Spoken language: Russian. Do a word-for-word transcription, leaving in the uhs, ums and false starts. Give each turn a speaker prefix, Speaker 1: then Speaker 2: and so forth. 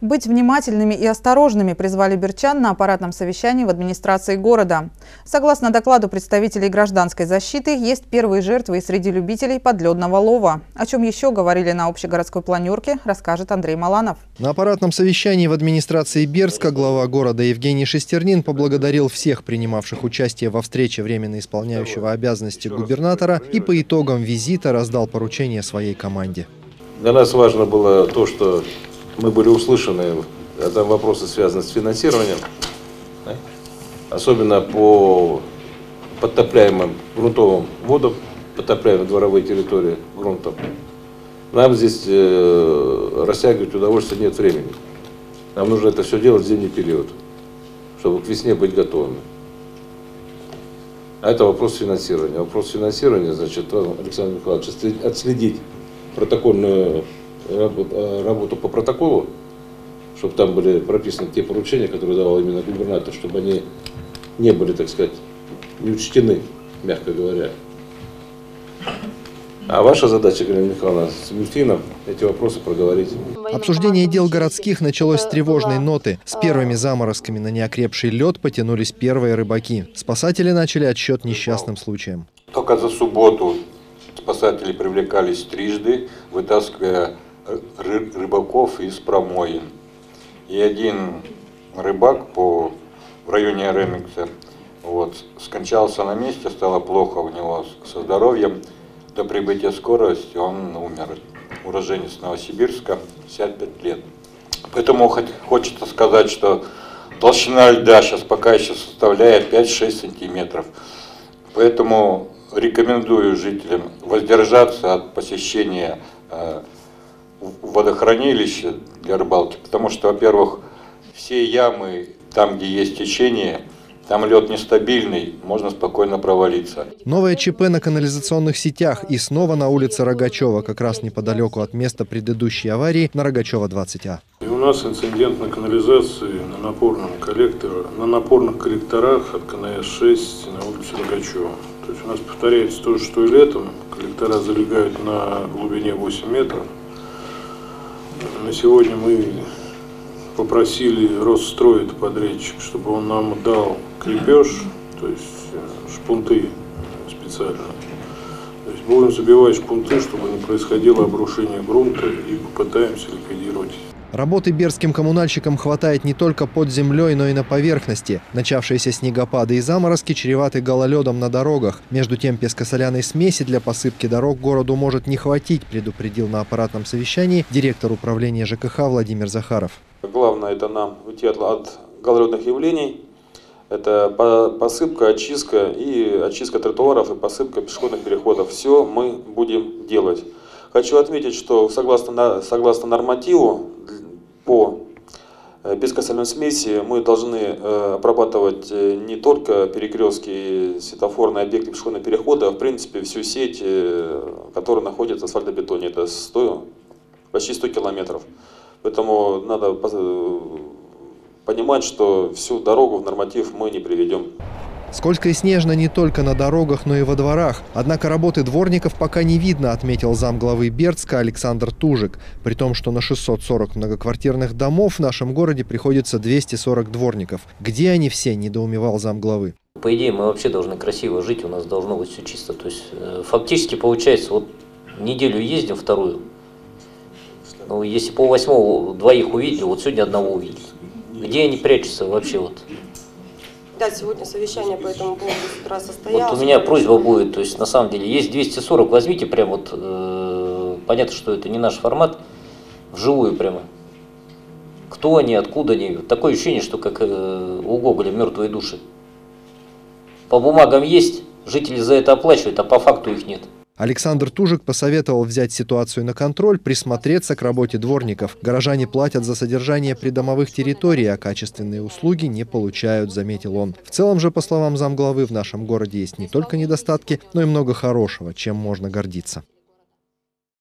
Speaker 1: Быть внимательными и осторожными призвали бирчан на аппаратном совещании в администрации города. Согласно докладу представителей гражданской защиты, есть первые жертвы и среди любителей подледного лова. О чем еще говорили на общегородской планерке, расскажет Андрей Маланов.
Speaker 2: На аппаратном совещании в администрации Бердска глава города Евгений Шестернин поблагодарил всех принимавших участие во встрече временно исполняющего обязанности губернатора и по итогам визита раздал поручение своей команде.
Speaker 3: Для нас важно было то, что мы были услышаны, это вопросы, связанные с финансированием, да? Особенно по подтопляемым грунтовым водам, подтопляемым дворовые территории грунтом. Нам здесь э, растягивать удовольствие нет времени. Нам нужно это все делать в зимний период, чтобы к весне быть готовыми. А это вопрос финансирования. Вопрос финансирования, значит, Александр Николаевич, отследить протокольную работу, работу по протоколу, чтобы там были прописаны те поручения, которые давал именно губернатор, чтобы они не были, так сказать, не учтены, мягко говоря. А ваша задача, Галина Михайловна, с Минфином эти вопросы проговорить.
Speaker 2: Обсуждение дел городских началось с тревожной ноты. С первыми заморозками на неокрепший лед потянулись первые рыбаки. Спасатели начали отсчет несчастным случаям.
Speaker 4: Только за субботу спасатели привлекались трижды, вытаскивая рыбаков из промоин. И один рыбак по, в районе Ремикса вот, скончался на месте, стало плохо у него со здоровьем. До прибытия скорости он умер. Уроженец Новосибирска, пятьдесят пять лет. Поэтому хочется сказать, что толщина льда сейчас пока еще составляет пять-шесть сантиметров. Поэтому рекомендую жителям воздержаться от посещения э, водохранилища для рыбалки, потому что, во-первых, все ямы, там, где есть течение, там лед нестабильный, можно спокойно провалиться.
Speaker 2: Новое ЧП на канализационных сетях и снова на улице Рогачева, как раз неподалеку от места предыдущей аварии на Рогачева двадцать А.
Speaker 5: И у нас инцидент на канализации на напорном коллекторе, на напорных коллекторах от КНС шесть на улице Рогачева. То есть у нас повторяется то же, что и летом. Коллектора залегают на глубине восемь метров. На сегодня мы попросили Росстрой, это подрядчик, чтобы он нам дал крепеж, то есть шпунты специально. То есть будем забивать шпунты, чтобы не происходило обрушение грунта, и попытаемся ликвидировать.
Speaker 2: Работы бердским коммунальщикам хватает не только под землей, но и на поверхности. Начавшиеся снегопады и заморозки чреваты гололедом на дорогах. Между тем, песко-соляной смеси для посыпки дорог городу может не хватить, предупредил на аппаратном совещании директор управления ЖКХ Владимир Захаров.
Speaker 6: Главное это нам уйти от, от гололедных явлений. Это посыпка, очистка и очистка тротуаров и посыпка пешеходных переходов. Все мы будем делать. Хочу отметить, что согласно, согласно нормативу по песко-соляной смеси мы должны обрабатывать не только перекрестки, светофорные объекты пешеходного перехода, а в принципе всю сеть, которая находится в асфальтобетоне. Это сто, почти сто километров. Поэтому надо понимать, что всю дорогу в норматив мы не приведем.
Speaker 2: Скользко и снежно не только на дорогах, но и во дворах. Однако работы дворников пока не видно, отметил замглавы Бердска Александр Тужик. При том, что на шестьсот сорок многоквартирных домов в нашем городе приходится двести сорок дворников. Где они все, недоумевал замглавы.
Speaker 7: По идее, мы вообще должны красиво жить, у нас должно быть все чисто. То есть фактически получается, вот неделю ездим, вторую. Ну, если по восьмого двоих увидели, вот сегодня одного увидели. Где они прячутся вообще вот?
Speaker 8: Да, сегодня совещание по этому поводу с утра состоялось.
Speaker 7: Вот у меня просьба будет, то есть на самом деле есть двести сорок, возьмите прям вот, э, понятно, что это не наш формат, вживую прямо. Кто они, откуда они, такое ощущение, что как э, у Гоголя мертвые души. По бумагам есть, жители за это оплачивают, а по факту их нет.
Speaker 2: Александр Тужик посоветовал взять ситуацию на контроль, присмотреться к работе дворников. Горожане платят за содержание придомовых территорий, а качественные услуги не получают, заметил он. В целом же, по словам замглавы, в нашем городе есть не только недостатки, но и много хорошего, чем можно гордиться.